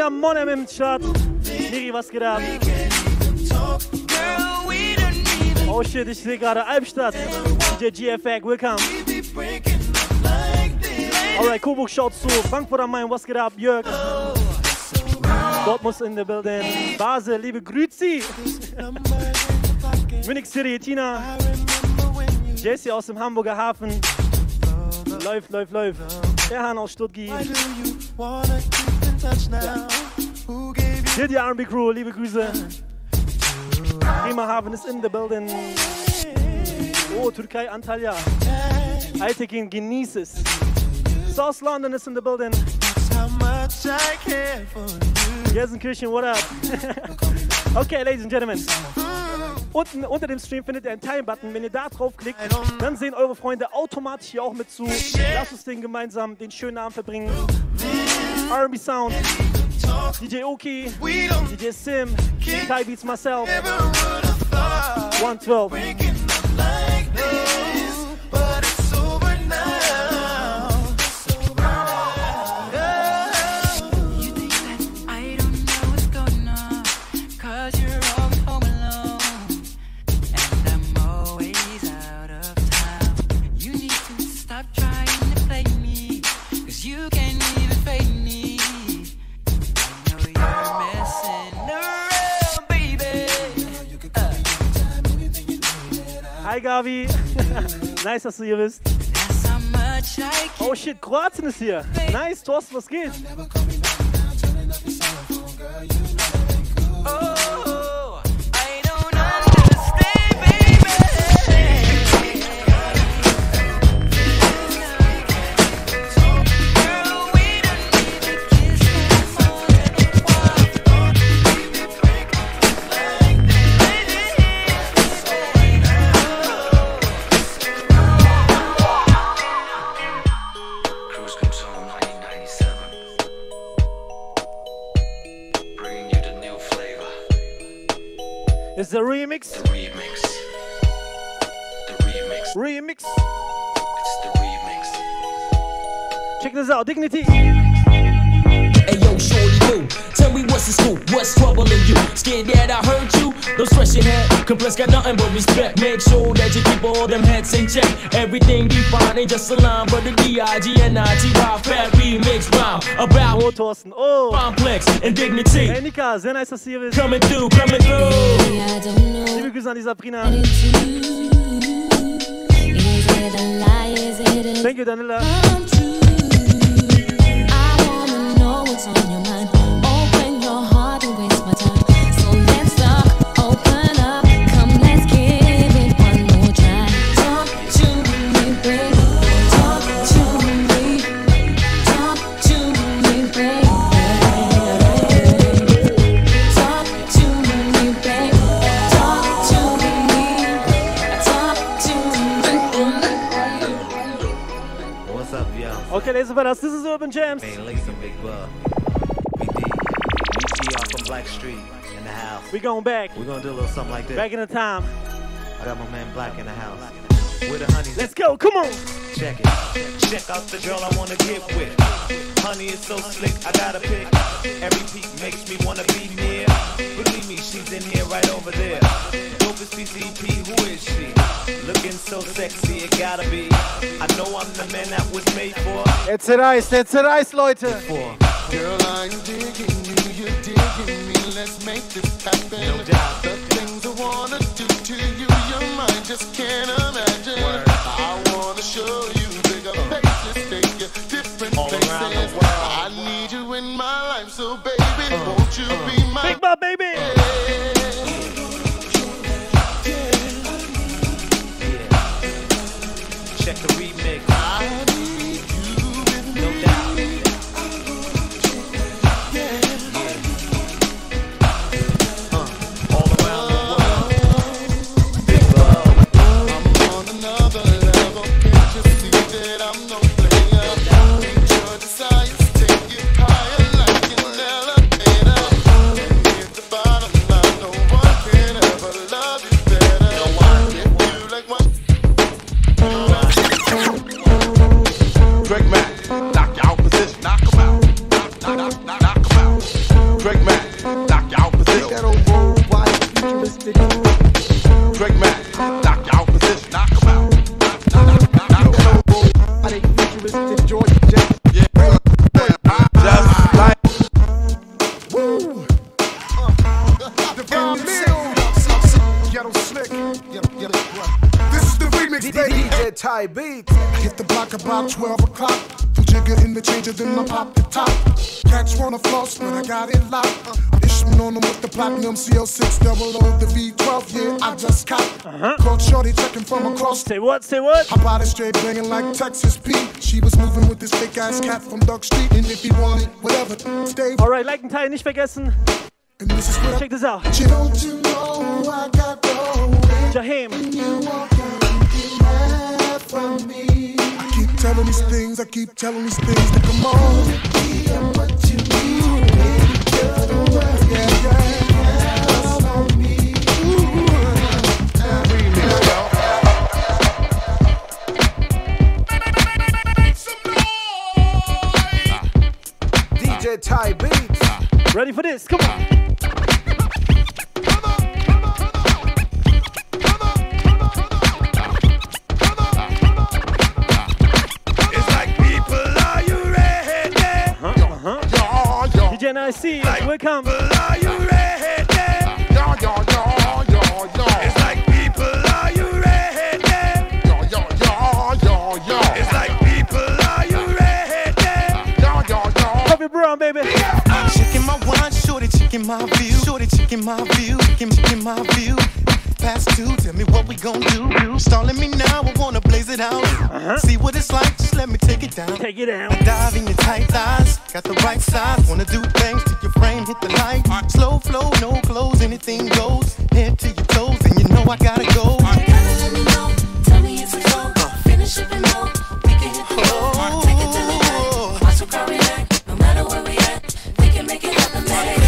Tina Monem im Chat. Miri, was geht ab? Oh shit, ich sehe gerade Albstadt. DJ GFAG, willkommen. Alright, Coburg schaut zu. Frankfurt am Main, was geht ab? Jörg. Dortmund in the building. Basel, liebe Grüezi. Munich City, Tina. Jesse aus dem Hamburger Hafen. Läuft. Erhan aus Stuttgart. Hier die R&B Crew, liebe Grüße. Bremerhaven ist in the building. Oh, Türkei, Antalya. Aytekin, genieß es. South London is in the building. Gelsenkirchen, what up? Okay, ladies and gentlemen. Unten unter dem Stream findet ihr einen Teilen-Button. Wenn ihr da draufklickt, dann sehen eure Freunde automatisch hier auch mit zu. Lasst uns gemeinsam den schönen Abend verbringen. R&B Sound, DJ Oki, DJ Sim, Ty Beats myself, 112. Hi Gavi, nice, dass du hier bist. Oh shit, Kroatien ist hier. Nice, Thorsten, was geht? It's the remix. The remix. Remix. It's the remix. Check this out, Dignity. Hey yo, shorty boo, tell me what's the scoop, what's troubling you? Scared that I hurt you? Don't stress your head, Complex got nothing but respect. Make sure that you keep all them heads in check. Everything be fine, ain't just a line, but the D-I-G-N-I-T-Y fat remix rhyme about Thorsten, oh complex and dignity. Hey Nika, sehr nice, dass du hier bist. Coming through, coming through. Liebe Grüße an die Sabrina. Thank you, Danila. On your mind, open your heart and waste my time. So let's talk, open up, come let's give it one more try. Talk to me, baby. Talk to me. Talk to me, baby. Talk to me, baby. Talk to me. Talk to me. What's up, y'all? Okay, ladies and gentlemen, this is Urban Jams. Hey, listen, Big Bub. Black Street in the house. We going back. We're gonna do a little something like this. Back in the time. I got my man Black in the house. With the honey. Let's go, come on. Check it. Check out the girl I wanna get with. Honey is so slick, I gotta pick. Every peak makes me wanna be near. Believe me, she's in here right over there. Dopest PCP, who is she? Looking so sexy, it gotta be. I know I'm the man that was made for. It's a rice, Leute. Girl, I'm digging you, you're digging me. Let's make this happen. No doubt. The things I wanna do to you, your mind just can't imagine. I wanna show you bigger places, take you different all places. around the world. I need you in my life, so baby, won't you be my Big Bob, baby. Check the remix. I need you with me. No doubt. I'm on another Drake Mack, knock you out position, knock him out. I think futuristic Georgia J. Yeah, just like Woo! Divine Mill. Ghetto Slick. This is the remix, baby. DJ Ty Beats. I hit the block about 12 o'clock. Jigger in the changer, then I pop the top. Catch wanna floss, but I got it locked. Ishman on them with the platinum CL6 double O, the V12, yeah, I just caught. Called Shorty checking from across. Say what? Say what? Hop out it straight banging like Texas Pete. She was moving with this fake ass cat from Duck Street. And if he wanted, whatever, stay. Alright, liken, teilen, nicht vergessen. And this is what Check this out. you don't you know I got going. Jaheim. You won't get mad from me. I keep telling these things, that come on. Be what you need, baby, girl, don't worry, yeah. That's on me. DJ Ty Beats. Ready for this? Come on. DJ NIC, welcome. Are you ready? It's like people, are you ready? It's like people, are you ready? Bobby Brown, baby. Chicken my wine, shorty, chicken my view. Shorty, chicken my view, chicken my view. Past two, tell me what we gon' do. Stalling me now, I wanna blaze it out. See what it's like, just let me take it down. Take it I down. dive in your tight thighs, got the right size. Wanna do things to your frame, hit the light. Slow flow, no clothes, anything goes. Head to your toes, and you know I gotta go. Let me know. Tell me if it's low. Finish it below. We can hit the road. Take it to the back. Watch how we act. No matter where we at, we can make it happen.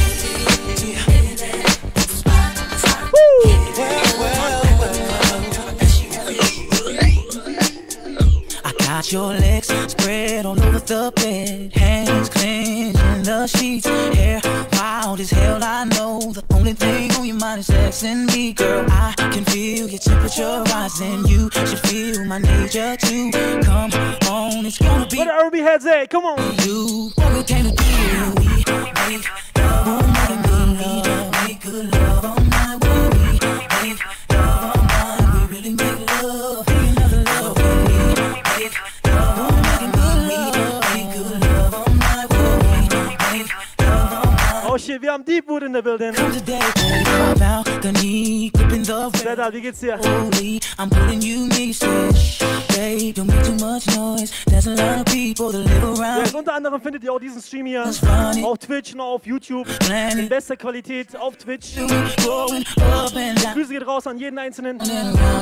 I got your legs spread all over the bed, hands clenched in the sheets, hair wild as hell. I know the only thing on your mind is sex and me, girl. I can feel your temperature rising. You should feel my nature too. Come on, it's gonna be Where the R&B heads at? Come on. you. What we came to do, we make love all night, we make good love all night, we make love all night, we really make love, another love, we make love all night, we make good love all night, we make love all night. Oh shit, wir haben Deepwood in der Building. Come today, balcony, gripping the Setup, wie geht's dir? holy, I'm pulling you me, babe, don't make too much noise. There's a lot of people that live Ja, around. und unter anderem findet ihr auch diesen Stream hier auf Twitch und auf YouTube in bester Qualität auf Twitch. Going up and down Grüße geht raus an jeden Einzelnen. and around.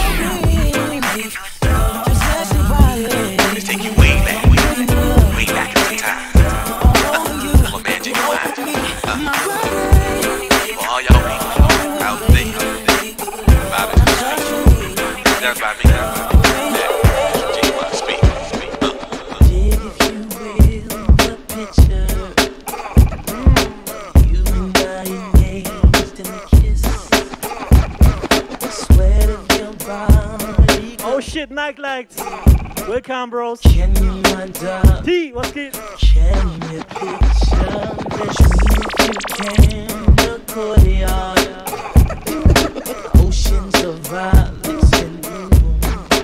Just ask me why, Let's take you way back into time. I'm a man, genuine. For all y'all people out there, vibing to the street. That's by me. Yeah, genuine, speak. Dig, if you will, the picture. You and I engaged in a kiss. The sweat of your body. Oh shit, Nightlight. Welcome, bros. Can you wonder? T, was geht? Can you picture this music courtyard? Oceans of violets in bloom.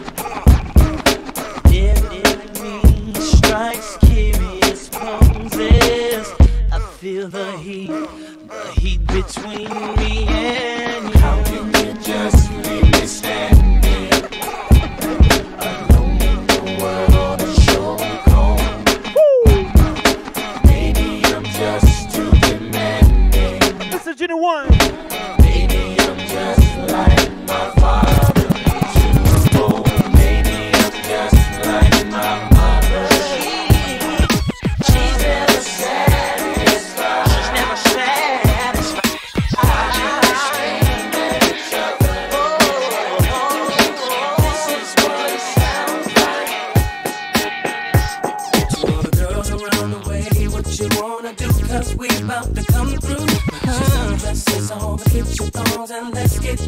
Enemy strikes curious poses. I feel the heat between me and you. How can you just leave me standing alone in the world on a shore cold? Maybe I'm just too demanding. This is Genuine. Maybe I'm just like my father.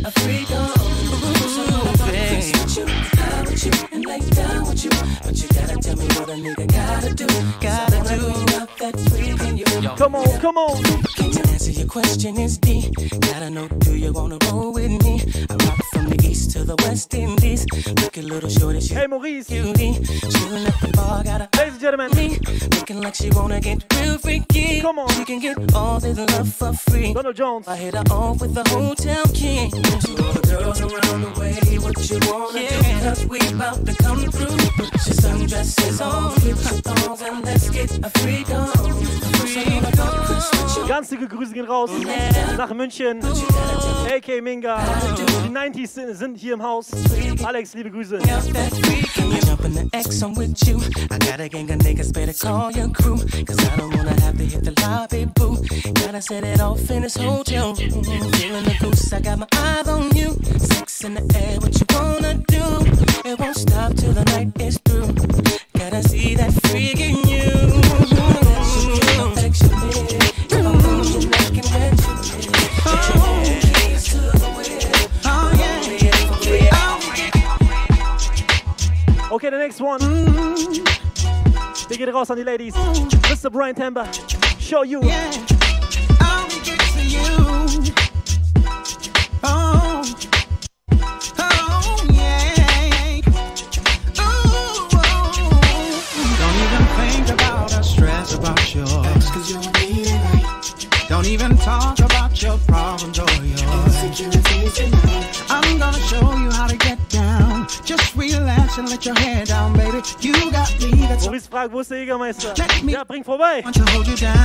a freak on. So I wanna with you, high with you, and lay down with you. But you gotta tell me what a nigga gotta do. Gotta bring out that freak in you. Come on, come on. Can't you answer your question is D. Gotta know, do you wanna roll with me? I rock from the east to the West Indies. Look a little shorty, she Hey Maurice. cutie. Chillin' at the bar, got a Ladies and gentlemen. me. Looking like she wanna get real freaky. Come on. She can get all this love for free. Donald Jones. I hit her off with the hotel king. To all the girls around the way, what you wanna do? Cause we about to come through. Put your sundresses on, get your thongs, and let's get a freak on. Ganz dicke Grüße gehen raus nach München. AK Minga. Die 90s sind hier im Haus. Alex, liebe Grüße. Jump in the X, I'm with you. I got a gang of niggas, better call your crew. Cause I don't wanna have to hit the lobby, boo. Gotta set it off in this hotel room. Feeling the goose, I got my eyes on you. Sex in the air, what you wanna do? It won't stop till the night is through. Gotta see that freak in you. Okay, the next one. They get it raus on the ladies. Mr. Brian Temba, show you. I'll get to you. Oh, yeah. Ooh, don't even think about or stress about your ex, 'cause you don't need it right. Don't even talk about your problems or your insecurities tonight. I'm gonna show you how to get down. Just relax and let your hair down, baby. You got me, that's Maurice fragt, wo ist der Jägermeister? Let me- Ja, bring vorbei. want to hold you down.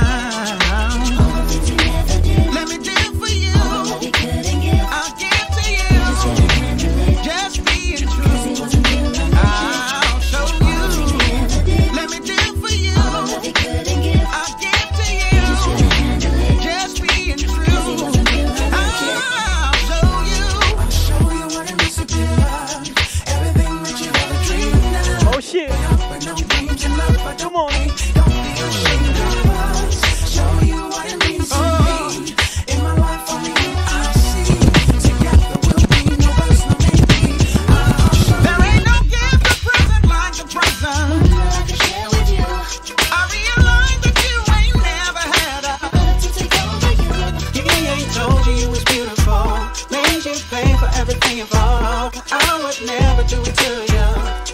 Let me do it for you. I'll give to you. Just being true. I'll show you. Let me do it for you. I'll give to you. Just being true. I'll show you what it means to be loved. Everything that you ever dreamed of. Oh shit. But no dreams in love, but Come on. don't be ashamed of us. Show you what it means to me. In my life, only you I see. Together we'll be no worse, no maybe. There ain't no gift or present like a present. I realize that you ain't never had a. Yeah, he told you you was beautiful. Made you pay for everything involved. I would never do it to you.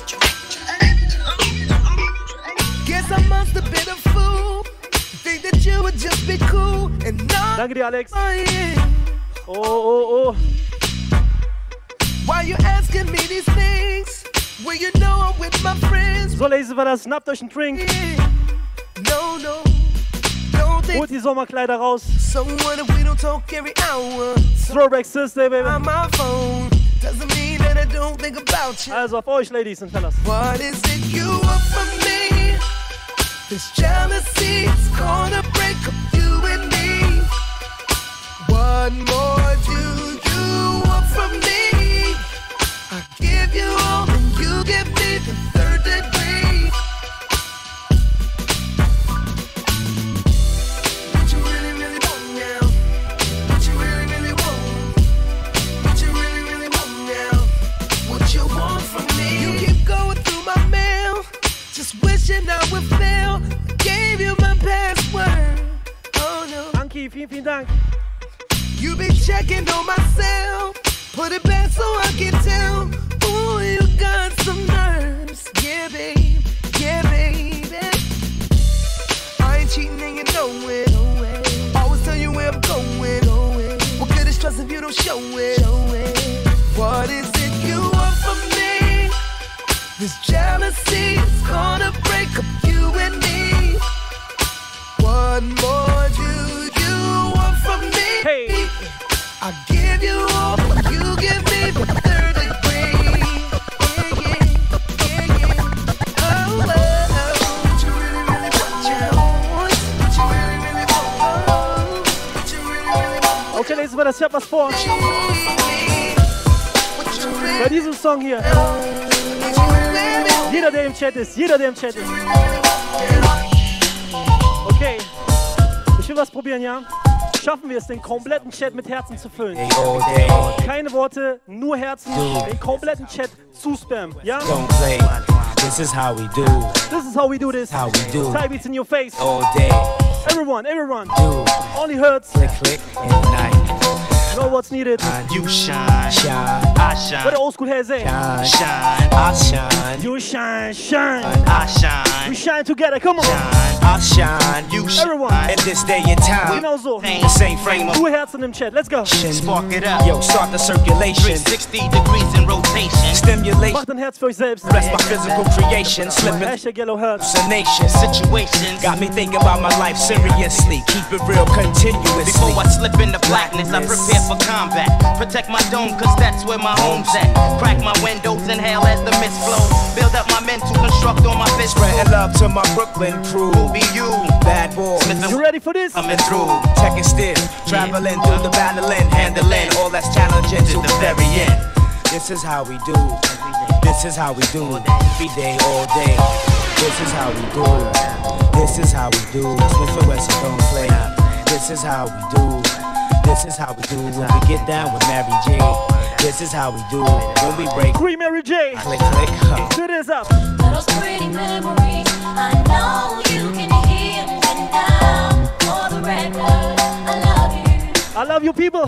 Guess I must have been a fool. Think that you would just be cool and not Danke dir, Alex. mine. Oh, oh, oh. Why you asking me these things? Well, you know I'm with my friends. So, Ladies, war das. Schnappt euch einen Drink. No, don't think Holt die Sommerkleider raus. someone if we don't talk every hour. Throwback Thursday, baby. On my phone doesn't mean that I don't think about you. Also auf euch, Ladies and Fellas. What is it you want from me? This jealousy is gonna break up you and me. What more do you want from me? I give you all and you give me the third degree. What you really, really want now? What you really, really want? What you really, really want now? What you want from me? You keep going through my mail, just wishing I would fail. I gave you my password. Oh no. Anki, vielen, vielen Dank. You be checking on myself. Put it back so I can tell. Ooh, you got some nerves. Yeah, babe. Yeah, baby. I ain't cheating and you know it. Always tell you where I'm going. What good is trust if you don't show it? What is it you want from me? This jealousy is gonna break up you and me. What more do you want from me? Hey. I give you all, you give me the third degree. Yeah. Oh, what you really, really want, what you really, really want, what you really, really want. Okay, Ladies, ich hab was vor. Bei diesem Song hier. Jeder, der im Chat ist. Okay. Ich will was probieren, ja? schaffen wir es, den kompletten Chat mit Herzen zu füllen. Keine Worte, nur Herzen, den kompletten Chat zu spammen. Ja? Don't play. This is how we do. This is how we do this. How we do. Thai beats in your face. All day. Everyone. Do. Only hurts. Click, click, and night. Know what's needed. You shine, Shine, I shine. What the old school head say? shine, Shine, I shine. You shine, shine. I shine. We shine together. Come on. I shine. You shine. Everyone. In this day and time. Genau so. The same frame of Two Herzen im Chat. Let's go. Spark it up. Yo, start the circulation. 360 degrees in rotation. Stimulation. Macht ein Herz für euch selbst. Bless my physical creation. Slipping Hashtag Yellow Hearts. the nation. Situations. Got me thinking about my life seriously. Keep it real continuously. Before I slip into blackness, I prepare for combat. Protect my dome, cause that's where my home's at. Crack my windows, inhale as the mist flows. Build up my mental construct on my fist. Spreading love to my Brooklyn crew. Who be you? Bad boy. You ready for this? Coming through. Checking still. Traveling through the battling. Handling all that's challenging to the very end. This is how we do. This is how we do. Every day, all day. This is how we do. This is how we do. Smith and Wesson don't play. This is how we do. This is how we do when we get down with Mary J. This is how we do when we break. Free Mary J. Click, click, huh. Do this up. Those pretty memories, I know you can hear me now. For the record, I love you. I love you, people.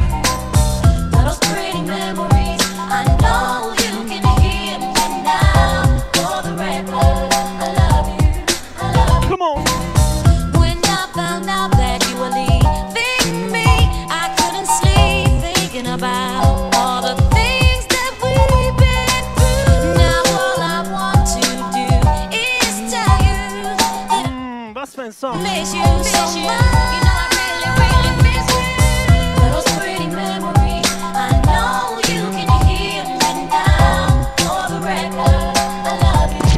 Those pretty memories, I know you can hear me now. For the record, I love you. I love you. Come on. When I found out that you were leaving me, I couldn't sleep thinking about all the things that we've been through. Now all I want to do is tell you that Was für ein Song. I miss you so much. You know I really, really miss you. Those pretty memories, I know you can hear me now. For the record, I love you.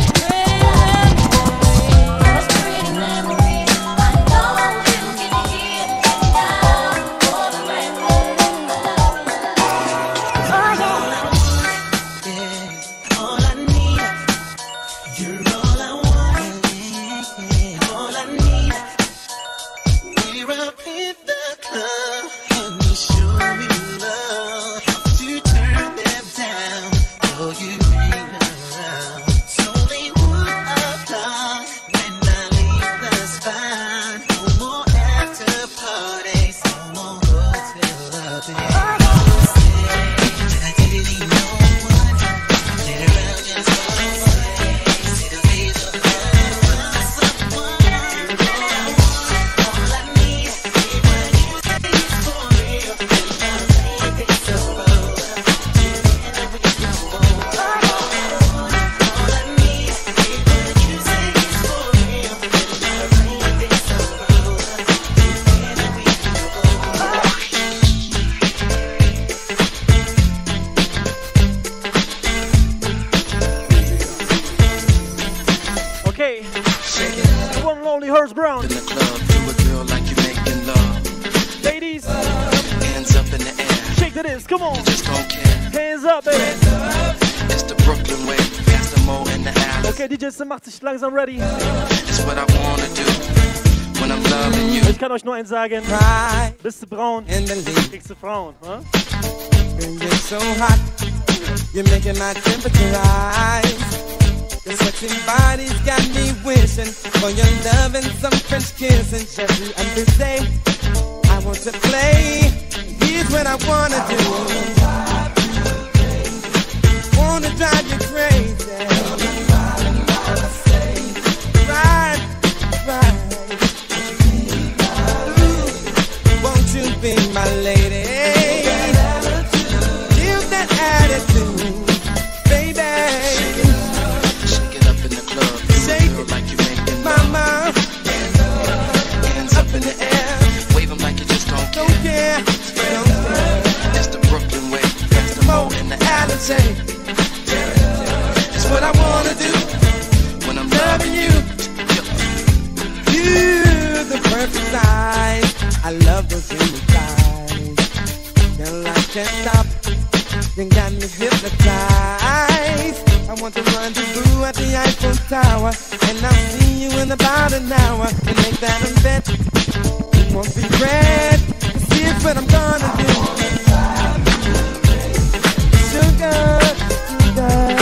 Those pretty memories, I know you can hear me now. For the record, I love you. All I need, you're all I want. All I need, we're up in the club and you show me love. To turn them down, oh you ain't around. So they would applaud when I leave the spot. No more after parties, no more hotel lobbies. I didn't even know one. Get around just what I say. It'll be the love of someone. All I need is what you say is for real. And I think it's so wrong. And we go on. All I need is what you say is for real. And I think it's so wrong. And we go on. Okay. One and only Hurst Brown. In the club, do a girl like you making love. Ladies, Hands up in the air, shake to this. Come on. just don't care. Hands up, baby. It's the Brooklyn way, faster more in the alley. Okay, DJ Sim macht sich langsam ready. It's what I wanna do when I'm loving you. Ich kann euch nur eins sagen. Right Bist du braun, in the lead. kriegst du Frauen. Huh? You're so hot. You're making my temperature rise. Your sexy body's got me wishing for your love and some French kissing. Just you understand, I want to play. Here's what I wanna do. Wanna drive you crazy. Right, right. Won't you be my lady? Give that attitude, baby. Shake it up in the club, do a Shake girl it. like you making love. Mama, Hands up in the air, wave 'em like you just don't don't care. care, don't care. It's the Brooklyn way, faster more in the alley. It's what I wanna do, When I'm loving loving you. You're the perfect size. I love those unique eyes. Girl, I can't stop. You got me hypnotized. I want to rendezvous at the Eiffel Tower, and I'll see you in about an hour. And make that a bet. You won't regret. Here's what I'm gonna do. Sugar, sugar.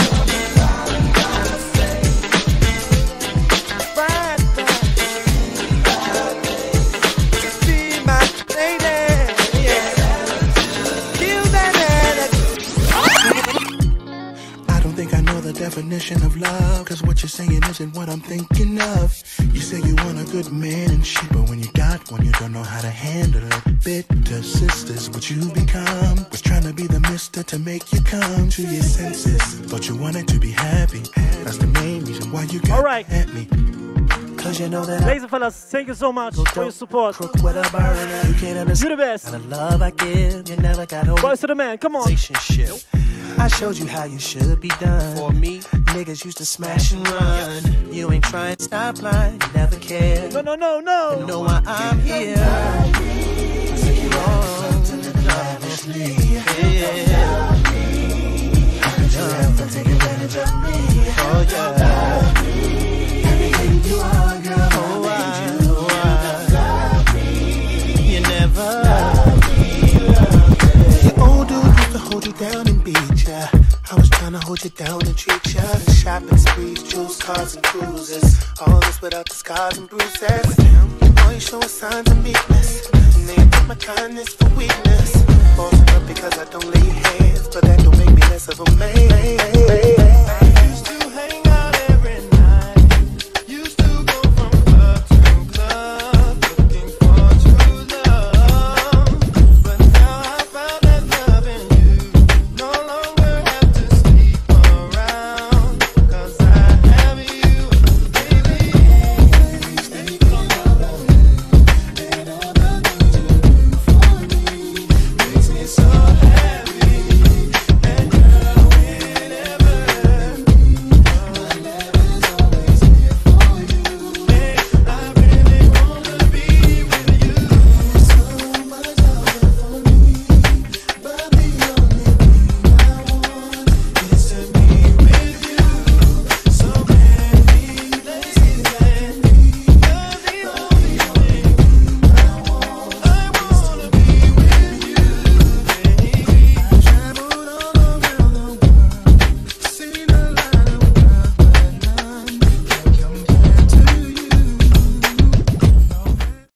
Definition of love, cause what you're saying isn't what I'm thinking of. You say you want a good man and shit, but when you got one, you don't know how to handle it. Bitter sisters, what you become was trying to be the mister to make you come to your senses. Thought you wanted to be happy. That's the main reason why you got at me. Cause you know that Laser fellas, thank you so much for your support. You're the best. And the love I give, you never got over. Boys to the man, come on. Relationship. I showed you how you should be done. For me, niggas used to smash and run. You ain't trying to stop lying, you never cared. No. You know why I'm here. Take you on to the lavishly. Yeah. How could you ever take advantage of me? Oh yeah. Everything you are, girl. Oh, you never. Your old dude used to hold you down and beat ya. I was trying to hold you down and treat ya. Shopping sprees, jewels, cars and cruises. All this without the scars and bruises. Boy, you showing signs of meekness. And they take my kindness for weakness. Bossing up because I don't lay hands, but that don't make me